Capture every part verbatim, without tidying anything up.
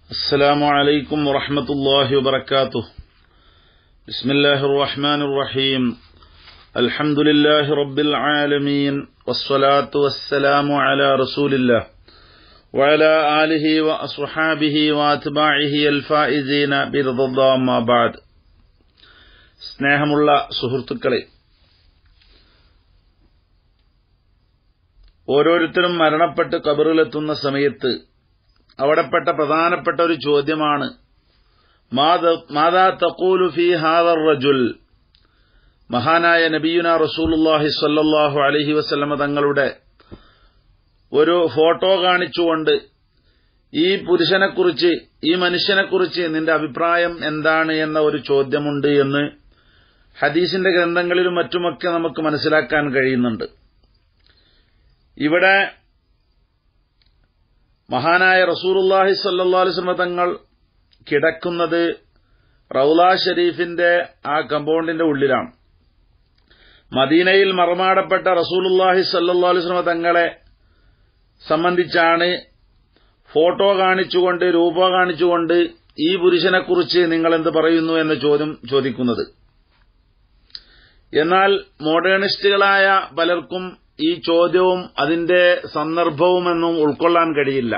السلام عليكم ورحمة الله وبركاته. بسم الله الرحمن الرحيم. الحمد لله رب العالمين والصلاة والسلام على رسول الله وعلى آله وأصحابه وأتباعه الفائزين برضا الله ما بعد. സ്നേഹമുള്ള സുഹൃത്തുക്കളെ, ഓരോരുത്തരും മരണപ്പെട്ട് ഖബറിലെത്തുന്ന സമയത്ത് അവിടെപ്പെട്ട പ്രധാനപ്പെട്ട ഒരു ചോദ്യമാണ്, മാദാ തഖൂലു ഫീ ഹാദർ റജുൽ. മഹാനായ നബിയുനാ റസൂലുള്ളാഹി സ്വല്ലല്ലാഹു അലൈഹി വസല്ലമ തങ്ങളുടെ ഒരു ഫോട്ടോ കാണിച്ചുകൊണ്ട് ഈ പുരുഷനെക്കുറിച്ച്, ഈ മനുഷ്യനെക്കുറിച്ച് നിന്റെ അഭിപ്രായം എന്താണ് എന്ന ഒരു ചോദ്യമുണ്ട് എന്ന് ഹദീസിന്റെ ഗ്രന്ഥങ്ങളിലും മറ്റുമൊക്കെ നമുക്ക് മനസ്സിലാക്കാൻ കഴിയുന്നുണ്ട്. ഇവിടെ മഹാനായ റസൂലുള്ളാഹി സ്വല്ലല്ലാഹു അലൈഹി വസല്ലം തങ്ങൾ കിടക്കുന്നത് റൗള ഷരീഫിന്റെ ആ കമ്പൗണ്ടിന്റെ ഉള്ളിലാണ്. മദീനയിൽ മറമാടപ്പെട്ട റസൂലുള്ളാഹി സ്വല്ലല്ലാഹു അലൈഹി വസല്ലം തങ്ങളെ സംബന്ധിച്ചാണ് ഫോട്ടോ കാണിച്ചുകൊണ്ട്, രൂപ കാണിച്ചുകൊണ്ട് ഈ പുരുഷനെക്കുറിച്ച് നിങ്ങൾ എന്ത് പറയുന്നു എന്ന ചോദ്യം ചോദിക്കുന്നത്. എന്നാൽ മോഡേണിസ്റ്റുകളായ പലർക്കും ഈ ചോദ്യവും അതിന്റെ സന്ദർഭവുമെന്നും ഉൾക്കൊള്ളാൻ കഴിയില്ല.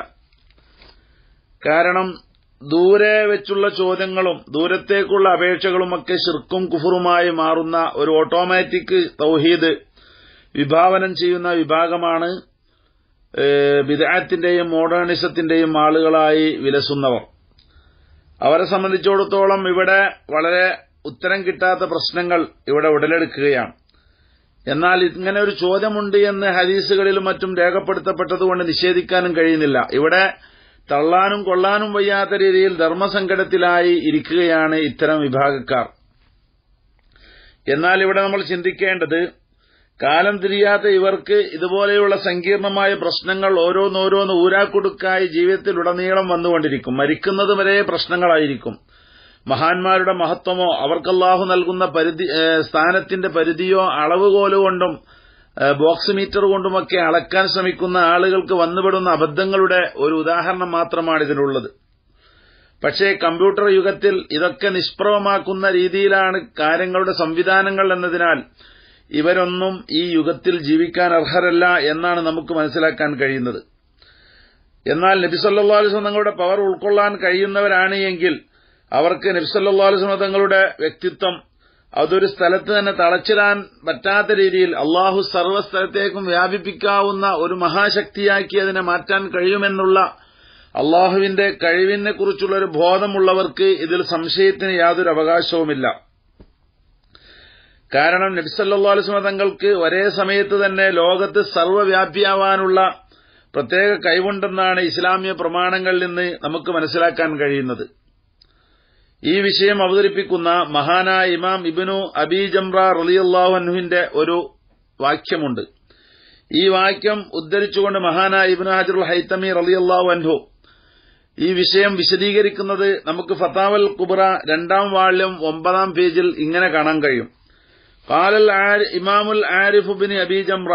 കാരണം ദൂരെ വെച്ചുള്ള ചോദ്യങ്ങളും ദൂരത്തേക്കുള്ള അപേക്ഷകളുമൊക്കെ ശിർക്കും കുഫറുമായി മാറുന്ന ഒരു ഓട്ടോമാറ്റിക് തൗഹീദ് വിഭാവനം ചെയ്യുന്ന വിഭാഗമാണ് ബിദ്അത്തിന്റെയും മോഡേണിസത്തിന്റെയും ആളുകളായി വിലസുന്നവർ. അവരെ സംബന്ധിച്ചിടത്തോളം ഇവിടെ വളരെ ഉത്തരം കിട്ടാത്ത പ്രശ്നങ്ങൾ ഇവിടെ ഉടലെടുക്കുകയാണ്. എന്നാൽ ഇങ്ങനെ ഒരു ചോദ്യമുണ്ട് എന്ന് ഹദീസുകളിലും മറ്റും രേഖപ്പെടുത്തപ്പെട്ടതുകൊണ്ട് നിഷേധിക്കാനും കഴിയുന്നില്ല. ഇവിടെ തള്ളാനും കൊള്ളാനും വയ്യാത്ത രീതിയിൽ ധർമ്മസങ്കടത്തിലായി ഇരിക്കുകയാണ് ഇത്തരം വിഭാഗക്കാർ. എന്നാൽ ഇവിടെ നമ്മൾ ചിന്തിക്കേണ്ടത്, കാലം തിരിയാത്ത ഇവർക്ക് ഇതുപോലെയുള്ള സങ്കീർണമായ പ്രശ്നങ്ങൾ ഓരോന്നോരോന്ന് ഊരാക്കുടുക്കായി ജീവിതത്തിലുടനീളം വന്നുകൊണ്ടിരിക്കും. മരിക്കുന്നത് വരെ പ്രശ്നങ്ങളായിരിക്കും. മഹാന്മാരുടെ മഹത്വമോ അവർക്കല്ലാഹു നൽകുന്ന പരിധി സ്ഥാനത്തിന്റെ പരിധിയോ അളവുകോലുകൊണ്ടും ബോക്സ് മീറ്റർ കൊണ്ടുമൊക്കെ അളക്കാൻ ശ്രമിക്കുന്ന ആളുകൾക്ക് വന്നുപെടുന്ന അബദ്ധങ്ങളുടെ ഒരു ഉദാഹരണം മാത്രമാണ് ഇതിനുള്ളത്. പക്ഷേ കമ്പ്യൂട്ടർ യുഗത്തിൽ ഇതൊക്കെ നിഷ്പ്രഭമാക്കുന്ന രീതിയിലാണ് കാര്യങ്ങളുടെ സംവിധാനങ്ങൾ എന്നതിനാൽ ഇവരൊന്നും ഈ യുഗത്തിൽ ജീവിക്കാൻ അർഹരല്ല എന്നാണ് നമുക്ക് മനസ്സിലാക്കാൻ കഴിയുന്നത്. എന്നാൽ നബി സല്ലല്ലാഹു അലൈഹി വസല്ലം തങ്ങളുടെ പവർ ഉൾക്കൊള്ളാൻ കഴിയുന്നവരാണ് എങ്കിൽ അവർക്ക് നബി സല്ലല്ലാഹു അലൈഹി വസല്ലം തങ്ങളുടെ വ്യക്തിത്വം അതൊരു സ്ഥലത്ത് തന്നെ തളച്ചിടാൻ പറ്റാത്ത രീതിയിൽ അള്ളാഹു സർവ്വസ്ഥലത്തേക്കും വ്യാപിപ്പിക്കാവുന്ന ഒരു മഹാശക്തിയാക്കി അതിനെ മാറ്റാൻ കഴിയുമെന്നുള്ള അള്ളാഹുവിന്റെ കഴിവിനെ കുറിച്ചുള്ള ഒരു ബോധമുള്ളവർക്ക് ഇതിൽ സംശയത്തിന് യാതൊരു അവകാശവുമില്ല. കാരണം നബി സല്ലല്ലാഹു അലൈഹി വസല്ലം തങ്ങൾക്ക് ഒരേ സമയത്ത് തന്നെ ലോകത്ത് സർവ്വവ്യാപിയാവാനുള്ള പ്രത്യേക കഴിവുണ്ടെന്നാണ് ഇസ്ലാമിക പ്രമാണങ്ങളിൽ നിന്ന് നമുക്ക് മനസ്സിലാക്കാൻ കഴിയുന്നത്. ഈ വിഷയം അവതരിപ്പിക്കുന്ന മഹാനായ ഇമാം ഇബ്നു അബീ ജംറ റളിയല്ലാഹു അൻഹുവിന്റെ ഒരു വാക്യമുണ്ട്. ഈ വാക്യം ഉദ്ധരിച്ചുകൊണ്ട് മഹാനായ ഇബ്നു ഹജറുൽ ഹൈതമി റളിയല്ലാഹു അൻഹു ഈ വിഷയം വിശദീകരിക്കുന്നത് നമുക്ക് ഫതാവൽ കുബ്ര രണ്ടാം വാള്യം ഒമ്പതാം പേജിൽ ഇങ്ങനെ കാണാൻ കഴിയും. ഖാലൽ ഇമാമുൽ ആരിഫ് ഇബ്നു അബീ ജംറ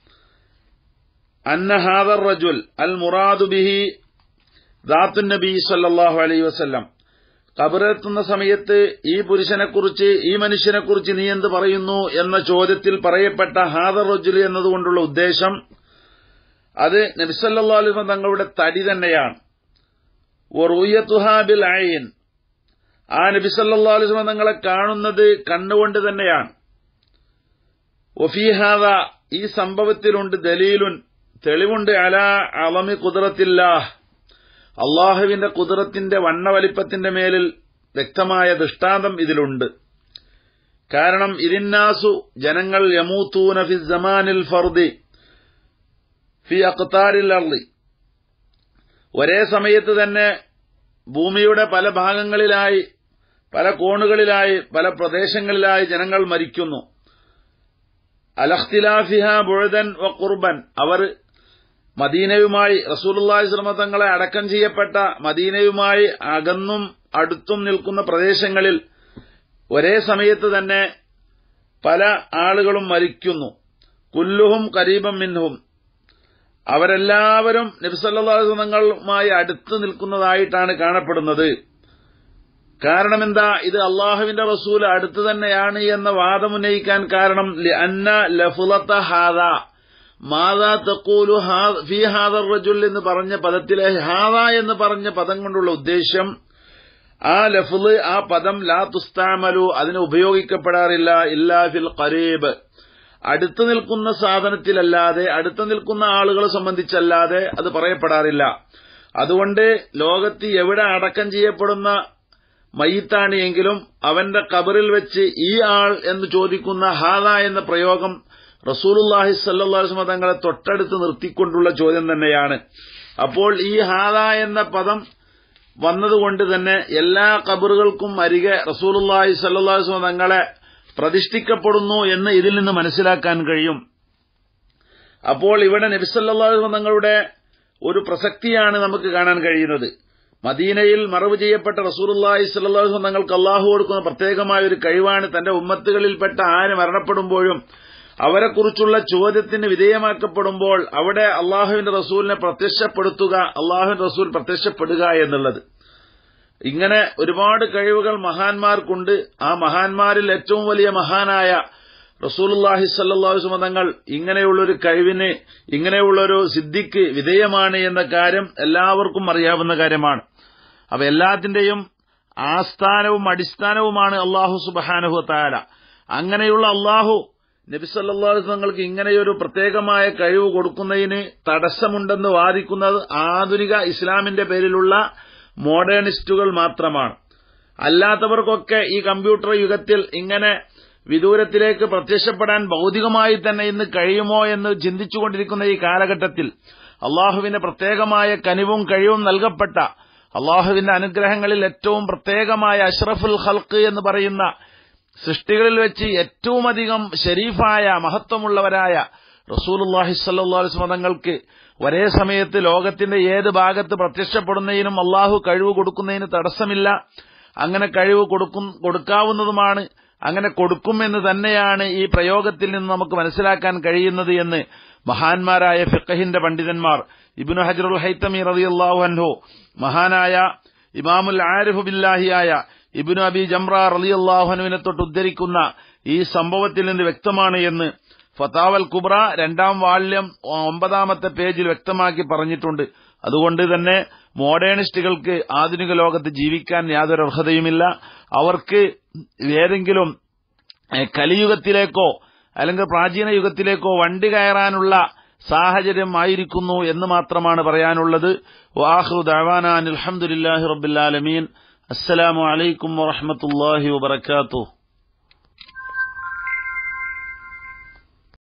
അന്ന ഹാദർ റജുൽ അൽ മുറാദു ബിഹി ദാത്തുൻ നബി സല്ലല്ലാഹു അലൈഹി വസല്ലം. ഖബറെത്തുന്ന സമയത്ത് ഈ പുരുഷനെക്കുറിച്ച്, ഈ മനുഷ്യനെക്കുറിച്ച് നീ എന്ത് പറയുന്നു എന്ന ചോദ്യത്തിൽ പറയപ്പെട്ട ഹാദർ റജുൽ എന്നതുകൊണ്ടുള്ള ഉദ്ദേശം അത് നബി സല്ലല്ലാഹു അലൈഹി വസല്ലം തങ്ങളുടെ തടി തന്നെയാണ്. വറുയതുഹാ ബിൽ ഐൻ, ആ നബി സല്ലല്ലാഹു അലൈഹി വസല്ലം തങ്ങളെ കാണുന്നത് കണ്ണുകൊണ്ട് തന്നെയാണ്. വഫീ ഹാദാ, ഈ സംഭവത്തിലുണ്ട് ദലീലുൻ, തെളിവുണ്ട്, അലാ അളമി ഖുദ്റത്തില്ലാഹ്, അള്ളാഹുവിന്റെ ഖുദ്റത്തിന്റെ വണ്ണവലിപ്പത്തിന്റെ മേലിൽ വ്യക്തമായ ദൃഷ്ടാന്തം ഇതിലുണ്ട്. കാരണം ഇരിന്നാസു, ജനങ്ങൾ യമൂത്തൂന ഫി സമാനിൽ ഫർദി ഫി അഖ്താരിൽ അർളി, ഒരേ സമയത്ത് തന്നെ ഭൂമിയുടെ പല ഭാഗങ്ങളിലായി, പല കോണുകളിലായി, പല പ്രദേശങ്ങളിലായി ജനങ്ങൾ മരിക്കുന്നു. അലഖ്തിലാഫിഹ ബുഅദൻ വ ഖുർബൻ, അവർ മദീനയുമായി, റസൂലുള്ളാഹി സ്വല്ലല്ലാഹു അലൈഹി വസല്ലം തങ്ങളെ അടക്കം ചെയ്യപ്പെട്ട മദീനയുമായി അകന്നും അടുത്തും നിൽക്കുന്ന പ്രദേശങ്ങളിൽ ഒരേ സമയത്ത് തന്നെ പല ആളുകളും മരിക്കുന്നു. കുല്ലുഹും ഖരീബൻ മിൻഹും, അവരെല്ലാവരും നബി സല്ലല്ലാഹു അലൈഹി വസല്ലം തങ്ങളുമായി അടുത്ത് നിൽക്കുന്നതായിട്ടാണ് കാണപ്പെടുന്നത്. കാരണം എന്താ? ഇത് അള്ളാഹുവിന്റെ റസൂൽ അടുത്ത് തന്നെയാണ് എന്ന വാദമുന്നയിക്കാൻ കാരണം അന്ന ലഫ്ളത ഹാദാ മാദാ തഖൂലു ഫീ ഹാദർ റജുൽ എന്ന് പറഞ്ഞ പദത്തിലെ ഹാദാ എന്ന് പറഞ്ഞ പദം കൊണ്ടുള്ള ഉദ്ദേശം, ആ ലഫ്ള് ആ പദം ലാ തുസ്തഅമലു അതിന് ഉപയോഗിക്കപ്പെടാറില്ല ഇല്ലാ ഫിൽ ഖരീബ് അടുത്തു നിൽക്കുന്ന സാധനത്തിലല്ലാതെ അടുത്തു നിൽക്കുന്ന ആളുകളെ സംബന്ധിച്ചല്ലാതെ അത് പറയപ്പെടാറില്ല. അതുകൊണ്ട് ലോകത്ത് എവിടെ അടക്കം ചെയ്യപ്പെടുന്ന മയ്യിത്താണ് എങ്കിലും അവന്റെ ഖബറിൽ വെച്ച് ഈ ആൾ എന്ന് ചോദിക്കുന്ന ഹാദ എന്ന പ്രയോഗം റസൂലുള്ളാഹി സ്വല്ലല്ലാഹു അലൈഹി വസല്ലം തങ്ങളെ തൊട്ടടുത്ത് നിർത്തിക്കൊണ്ടുള്ള ചോദ്യം തന്നെയാണ്. അപ്പോൾ ഈ ഹാദ എന്ന പദം വന്നതുകൊണ്ട് തന്നെ എല്ലാ ഖബറുകൾക്കും അരികെ റസൂലുള്ളാഹി സ്വല്ലല്ലാഹു അലൈഹി വസല്ലം തങ്ങളെ പ്രതിഷ്ഠിക്കപ്പെടുന്നു എന്ന് ഇതിൽ നിന്ന് മനസ്സിലാക്കാൻ കഴിയും. അപ്പോൾ ഇവിടെ നബി സല്ലല്ലാഹു അലൈഹി വസല്ലം തങ്ങളുടെ ഒരു പ്രസക്തിയാണ് നമുക്ക് കാണാൻ കഴിയുന്നത്. മദീനയിൽ മറവ് ചെയ്യപ്പെട്ട റസൂലുള്ളാഹി സ്വല്ലല്ലാഹു അലൈഹി വസല്ലം തങ്ങൾക്ക് അല്ലാഹു കൊടുക്കുന്ന പ്രത്യേകമായ ഒരു കഴിവാണ് തന്റെ ഉമ്മത്തുകളിൽപ്പെട്ട ആര് മരണപ്പെടുമ്പോഴും അവരെക്കുറിച്ചുള്ള ചോദ്യത്തിന് വിധേയമാക്കപ്പെടുമ്പോൾ അവിടെ അള്ളാഹുവിന്റെ റസൂലിനെ പ്രത്യക്ഷപ്പെടുത്തുക, അള്ളാഹുവിന്റെ റസൂൽ പ്രത്യക്ഷപ്പെടുക എന്നുള്ളത്. ഇങ്ങനെ ഒരുപാട് കഴിവുകൾ മഹാന്മാർക്കുണ്ട്. ആ മഹാന്മാരിൽ ഏറ്റവും വലിയ മഹാനായ റസൂലുള്ളാഹി സ്വല്ലല്ലാഹു അലൈഹി വസല്ലം തങ്ങൾ ഇങ്ങനെയുള്ളൊരു കഴിവിന്, ഇങ്ങനെയുള്ളൊരു സിദ്ധിക്ക് വിധേയമാണ് എന്ന കാര്യം എല്ലാവർക്കും അറിയാവുന്ന കാര്യമാണ്. അവ എല്ലാത്തിന്റെയും ആസ്ഥാനവും അടിസ്ഥാനവുമാണ് അല്ലാഹു സുബ്ഹാനഹു വ തആല. അങ്ങനെയുള്ള അല്ലാഹു നബി സല്ലല്ലാഹു അലൈഹി വസല്ലം തങ്ങൾക്ക് ഇങ്ങനെയൊരു പ്രത്യേകമായ കഴിവ് കൊടുക്കുന്നതിന് തടസ്സമുണ്ടെന്ന് വാദിക്കുന്നത് ആധുനിക ഇസ്ലാമിന്റെ പേരിലുള്ള മോഡേണിസ്റ്റുകൾ മാത്രമാണ്. അല്ലാത്തവർക്കൊക്കെ ഈ കമ്പ്യൂട്ടർ യുഗത്തിൽ ഇങ്ങനെ വിദൂരത്തിലേക്ക് പ്രത്യക്ഷപ്പെടാൻ ഭൗതികമായി തന്നെ ഇന്ന് കഴിയുമോ എന്ന് ചിന്തിച്ചുകൊണ്ടിരിക്കുന്ന ഈ കാലഘട്ടത്തിൽ അള്ളാഹുവിന്റെ പ്രത്യേകമായ കനിവും കഴിവും നൽകപ്പെട്ട അള്ളാഹുവിന്റെ അനുഗ്രഹങ്ങളിൽ ഏറ്റവും പ്രത്യേകമായ അഷ്റഫുൽ ഖൽഖ് എന്ന് പറയുന്ന സൃഷ്ടികളിൽ വെച്ച് ഏറ്റവും അധികം ഷരീഫായ മഹത്വമുള്ളവരായ റസൂലുള്ളാഹി സ്വല്ലല്ലാഹു അലൈഹി വസല്ലം തങ്ങൾക്ക് ഒരേ സമയത്ത് ലോകത്തിന്റെ ഏത് ഭാഗത്ത് പ്രത്യക്ഷപ്പെടുന്നതിനും അള്ളാഹു കഴിവ് കൊടുക്കുന്നതിന് തടസ്സമില്ല. അങ്ങനെ കഴിവ് കൊടുക്കും കൊടുക്കാവുന്നതുമാണ്. അങ്ങനെ കൊടുക്കുമെന്ന് തന്നെയാണ് ഈ പ്രയോഗത്തിൽ നിന്ന് നമുക്ക് മനസ്സിലാക്കാൻ കഴിയുന്നത് എന്ന് മഹാന്മാരായ ഫിഖഹിന്റെ പണ്ഡിതന്മാർ ഇബ്നു ഹജറുൽ ഹൈതമി റളിയല്ലാഹു അൻഹു, മഹാനായ ഇമാമുൽ ആരിഫ് ബില്ലാഹിയായ ഇബ്നു അബി ജംറ റളിയല്ലാഹു അൻഹുവിനെ തൊട്ട് ഉദ്ധരിക്കുന്ന ഈ സംഭവത്തിൽ നിന്ന് വ്യക്തമാണ് എന്ന് ഫതാവൽ കുബ്ര രണ്ടാം വാള്യം ഒമ്പതാമത്തെ പേജിൽ വ്യക്തമാക്കി പറഞ്ഞിട്ടുണ്ട്. അതുകൊണ്ട് തന്നെ മോഡേണിസ്റ്റുകൾക്ക് ആധുനിക ലോകത്ത് ജീവിക്കാൻ യാതൊരു അർഹതയുമില്ല. അവർക്ക് ഏതെങ്കിലും കലിയുഗത്തിലേക്കോ അല്ലെങ്കിൽ പ്രാചീന യുഗത്തിലേക്കോ വണ്ടി കയറാനുള്ള സാഹചര്യം ആയിരിക്കുന്നു എന്ന് മാത്രമാണ് പറയാനുള്ളത്. വആഖിറു ദഅവാനാ അൽഹംദുലില്ലാഹി റബ്ബിൽ ആലമീൻ. അസ്സലാമു അലൈക്കും വറഹ്മത്തുള്ളാഹി വബറകാതുഹു.